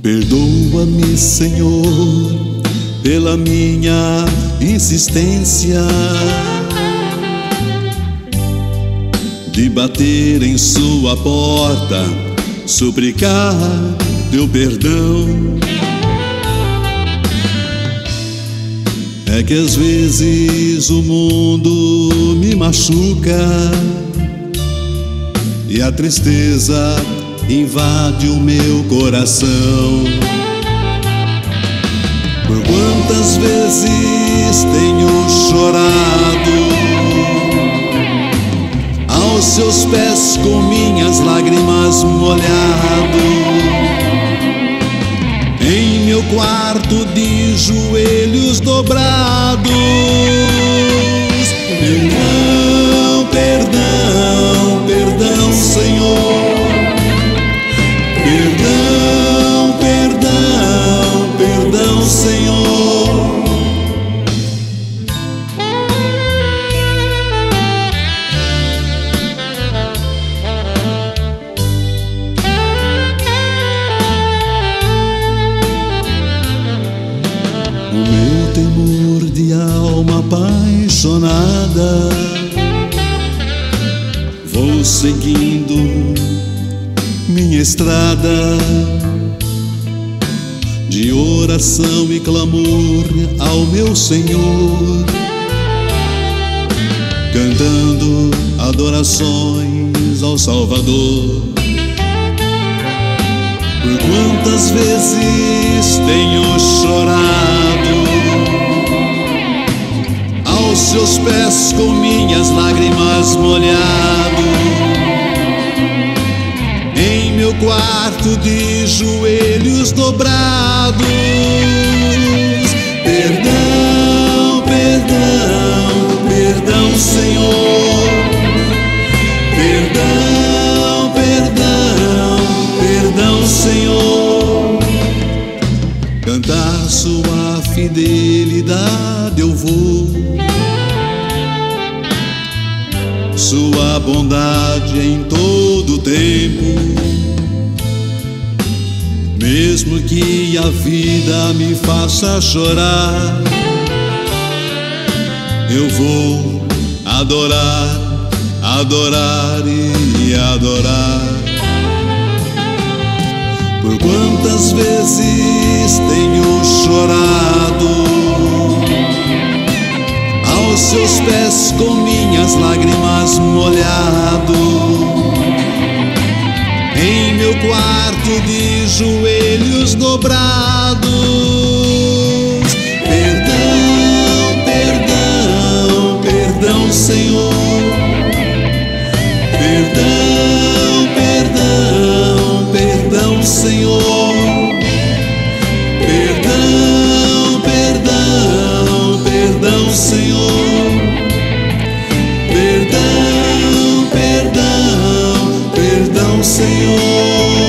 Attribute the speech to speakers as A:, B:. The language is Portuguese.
A: Perdoa-me, Senhor, pela minha insistência de bater em sua porta, suplicar teu perdão. É que às vezes o mundo me machuca e a tristeza invade o meu coração. Por quantas vezes tenho chorado aos seus pés com minhas lágrimas molhado, em meu quarto de joelhos dobrados. Perdão, perdão, perdão, Senhor. Perdão, perdão, perdão, Senhor. O meu temor de alma apaixonada, vou seguindo minha estrada de oração e clamor ao meu Senhor, cantando adorações ao Salvador. Por quantas vezes tenho chorado aos seus pés com minhas lágrimas molhado, em meu quarto de joelhos dobrados. Perdão, perdão, perdão, Senhor. Perdão, perdão, perdão, Senhor. Cantar sua fidelidade eu vou, sua bondade em todo tempo. Mesmo que a vida me faça chorar, eu vou adorar, adorar e adorar. Por quantas vezes tenho chorado aos seus pés com minhas lágrimas molhado, em meu quarto de joelhos dobrados. Perdão, perdão, perdão, Senhor. Perdão, perdão, perdão, Senhor. Perdão, perdão, perdão, Senhor. Perdão, perdão, perdão, Senhor.